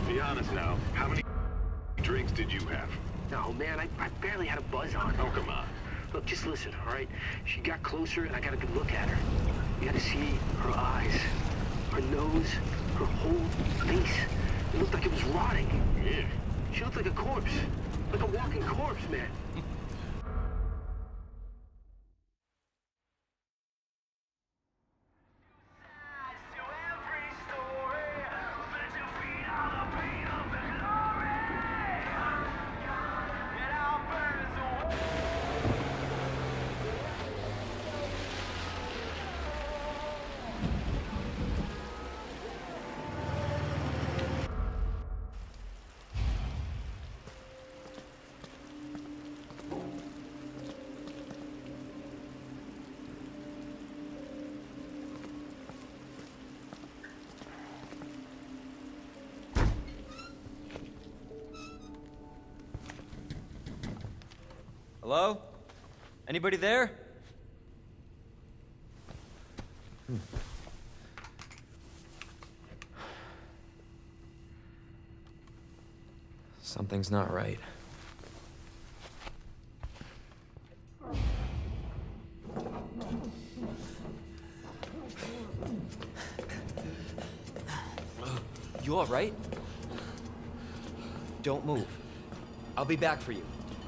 Be honest now. How many drinks did you have? No, man, I barely had a buzz on. Oh, come on. Look, just listen, all right? She got closer, and I got a good look at her. You got to see her eyes, her nose, her whole face. It looked like it was rotting. Yeah. She looked like a corpse. Like a walking corpse, man. Hello? Anybody there? Something's not right. You all right? Don't move. I'll be back for you.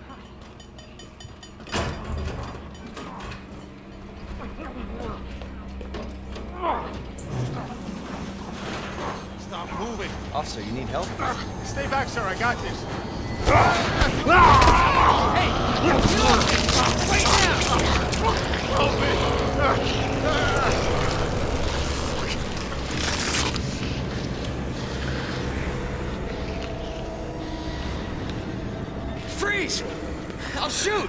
Stop moving. Officer, you need help? Stay back, sir. I got this. Freeze! I'll shoot!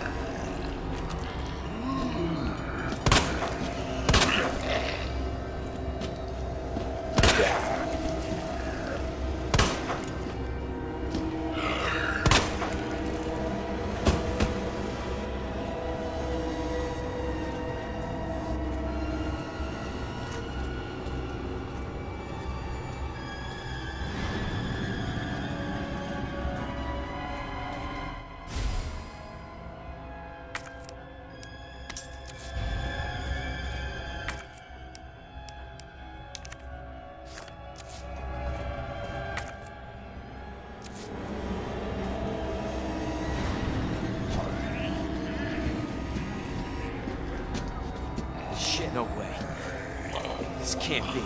Shit, no way. This can't be.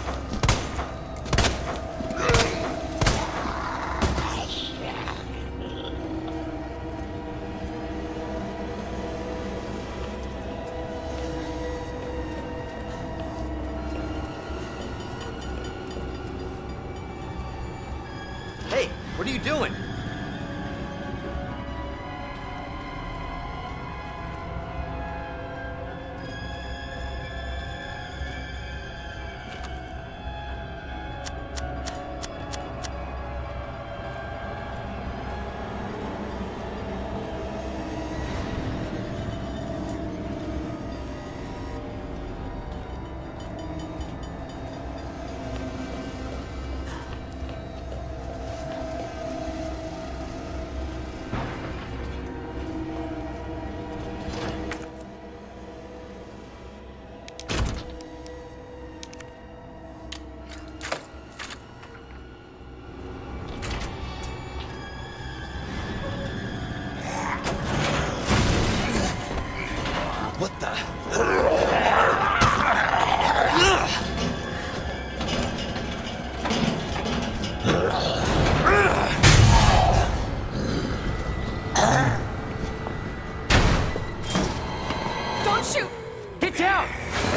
Hey, what are you doing? What the? Don't shoot! Get down!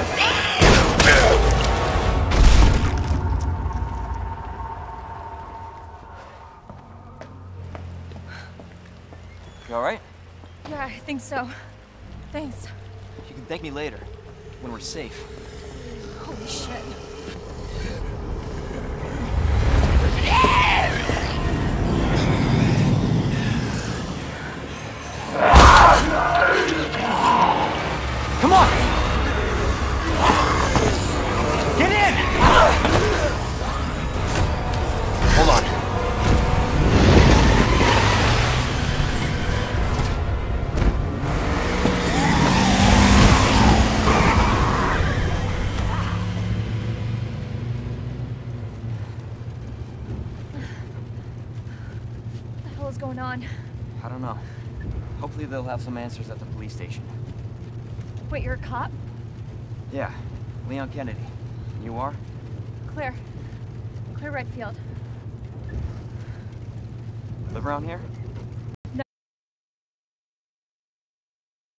You all right? Yeah, I think so. Thanks. You can thank me later, when we're safe. Holy shit. Come on! Get in! Hold on. is going on? I don't know. Hopefully they'll have some answers at the police station. Wait, you're a cop? Yeah, Leon Kennedy. You are? Claire. Claire Redfield. Live around here?